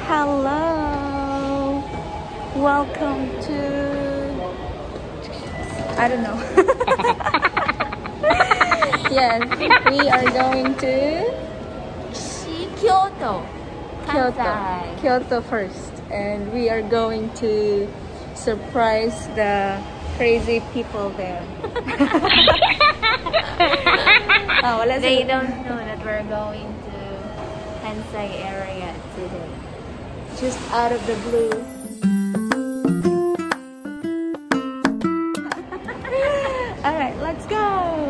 Hello, welcome to, I don't know. Yes, we are going to Kyoto first, and we are going to surprise the crazy people there. They don't know that we're going to Kansai area today. Just out of the blue. Alright, let's go!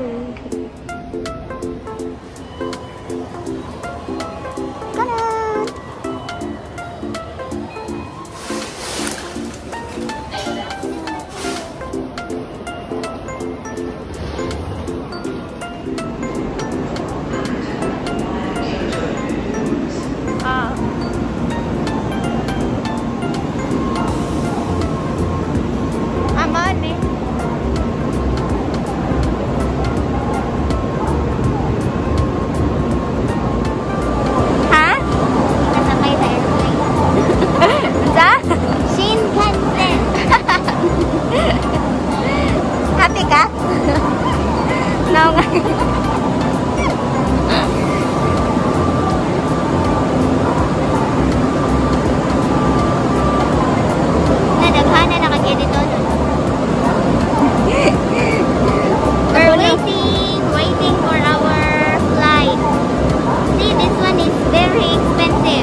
Waiting for our flight. See, this one is very expensive.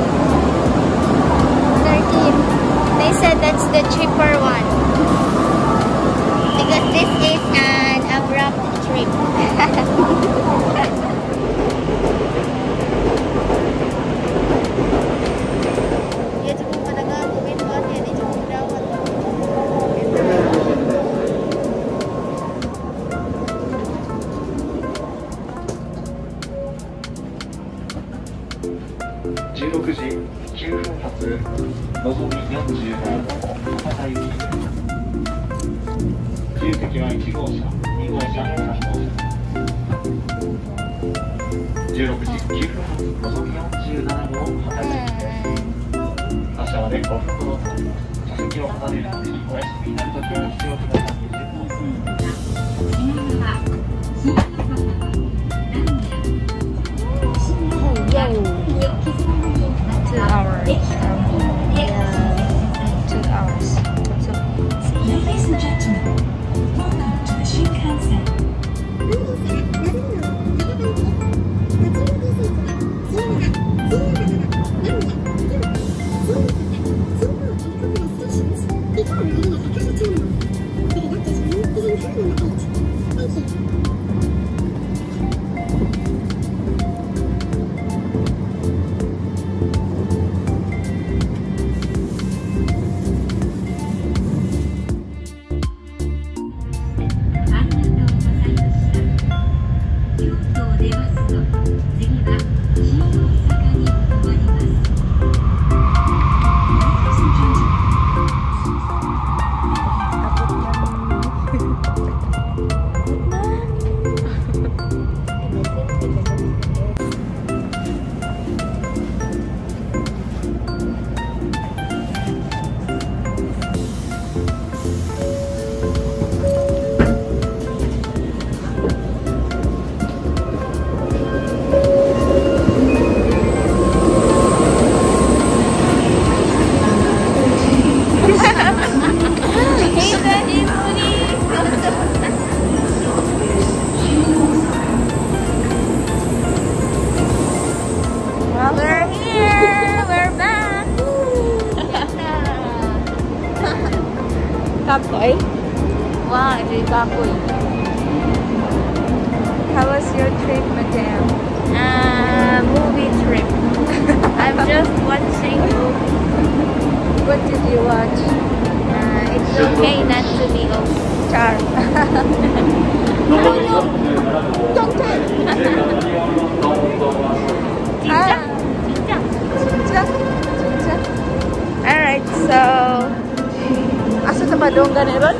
13. They said that's the cheaper one. Because this is an abrupt trip. Kakoy? Wow, hindi kakoy. How was your trip, madam? Movie trip. I'm just watching. What did you watch? It's okay not to be old. Char. Don't tell. 진짜? Alright, so asa ta ba dong ganun?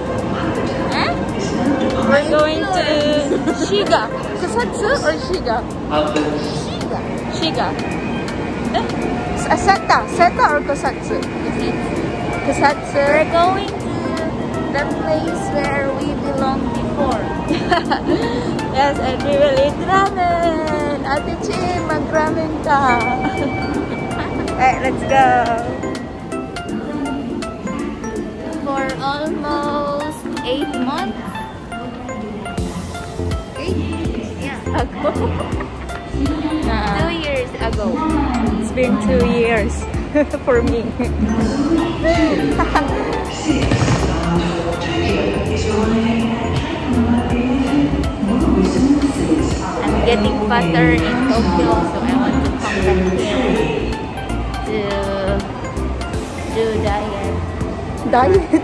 We're going to Shiga. Kusatsu or Shiga? Shiga. Seta or Kusatsu? Kusatsu. We're going to the place where we belonged before. Yes, and we will eat ramen. Ate Chim, mag-ramen ka. Alright, let's go. For almost 8 months. 8? Yeah. Ago. 2 years ago. It's been 2 years for me. I'm getting fatter in Tokyo, so I want to come back here to do diet. Diet?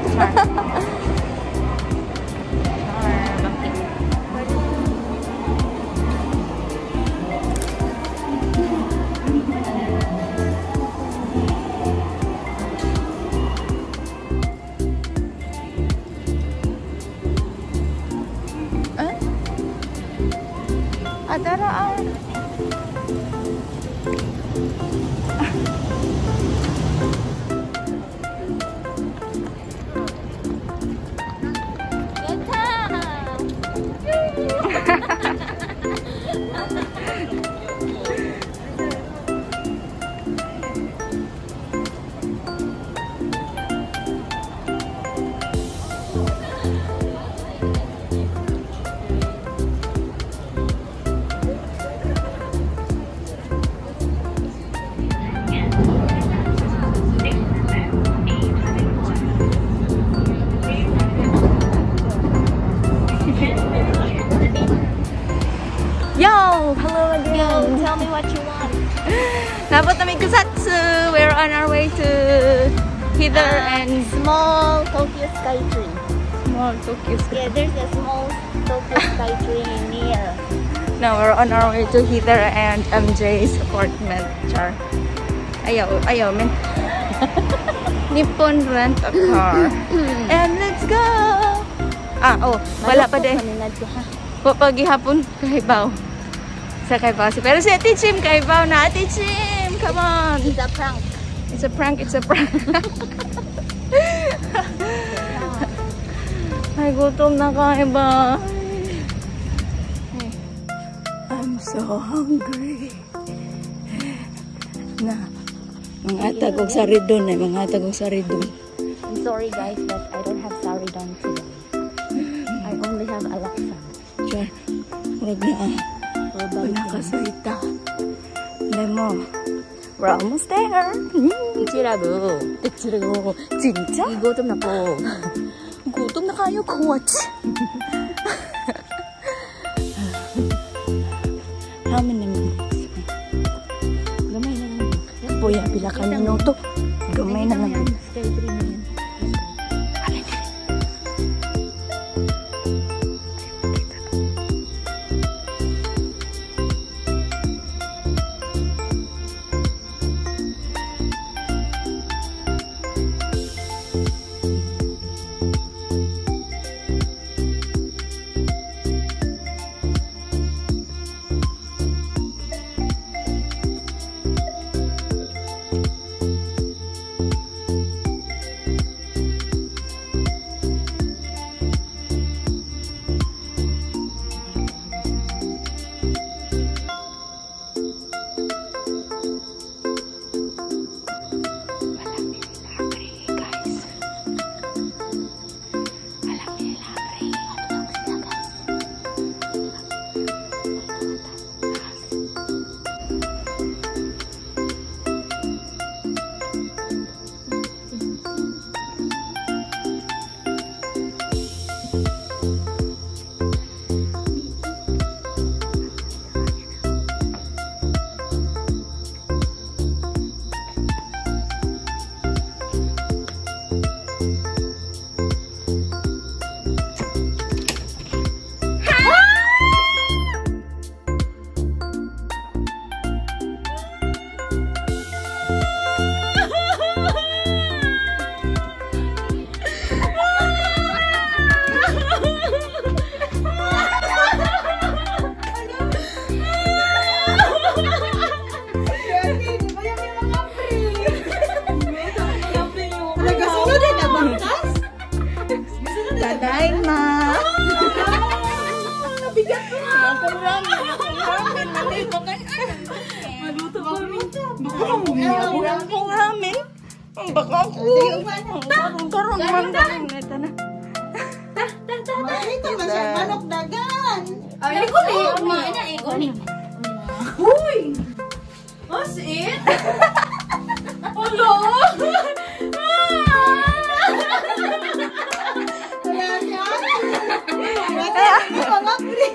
Adaraan. Hello again. Yo, tell me what you want. Nabot namin Kusatsu. We're on our way to Hither and Small Tokyo Skytree. Small Tokyo Sky. Yeah, there's a small Tokyo Skytree near. Now we're on our way to Hither and MJ's apartment. Char. Ayaw, man. Nippon rent a car. And let's go! Wala pa din. Pagihapon kaibaw. Sa kaibaw. Pero si Ate Chim kaibaw na. Ate Chim, come on! It's a prank. It's a prank, it's a prank. Ay, gutom na kaiba. I'm so hungry. Na. Mga tagog sa ridon eh. Mga tagog sa ridon. I'm sorry guys, but I don't have saridon today. I only have alaksa. Char. Murag na Nakasuita. Lemo. We're almost there. Ichirago. 진짜? Gutom na po. Gutom na kayo, coach. How many minutes? Gamay na lang. Boy, pila ka minuto. Gamay na lang. Stay 3 minutes. Kung ramen. Ang baka ako. Karon man galing neta na. Ito man siya, manok dagan. Ay, guni. Kumain na eh, guni. Uy! What's it? Ulo! Wala siya. Mga pre.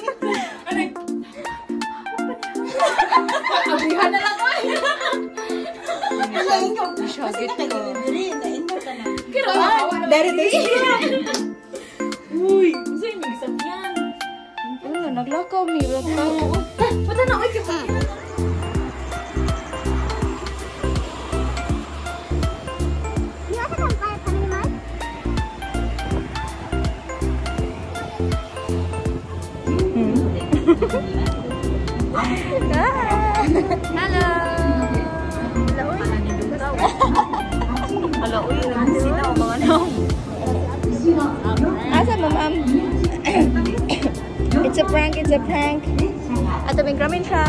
Abihan na lang ko. Wala inyo. Shagit ko. Kira, dari tayo. Uy, sa'yo nag-isap yan. Ano, naglakaw mi. Naglakaw. Pata na, oy, kita. Hello. Hello, uy. Sino ang mga naong? Asa mo, ma'am? It's a prank, it's a prank. Ato may ramen siya.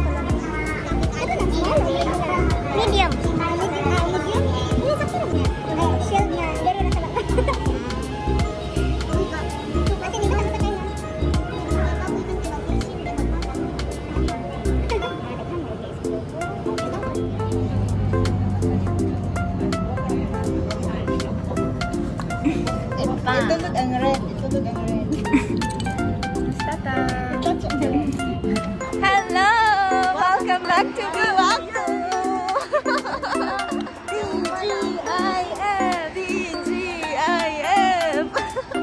Medium. Ini sakit ya? Shieldnya dari rasa lepas. Nanti nih kita katakan. Itutod ang red. Itutod ang red. Tata. Hello! Welcome back to Biwako! DGIF! DGIF!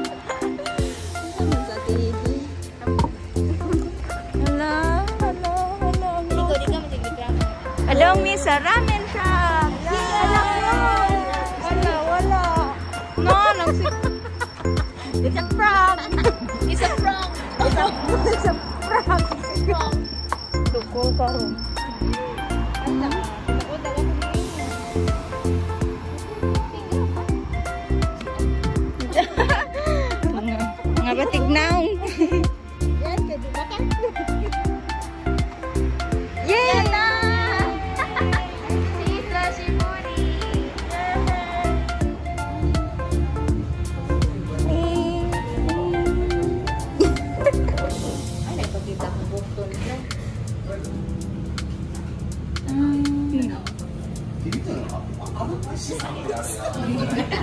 Hello! Hello! Hello! Hello, Miss! Sa ramen shop! Wala! Wala! No, nagsip... It's a prank! It's a prank. It's a prank! Tukol ka rin. Mga batig naong. Yay! Sisa Shimori.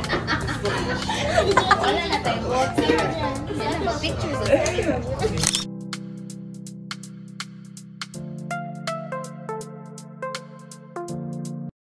Wala na tayo. Pictures of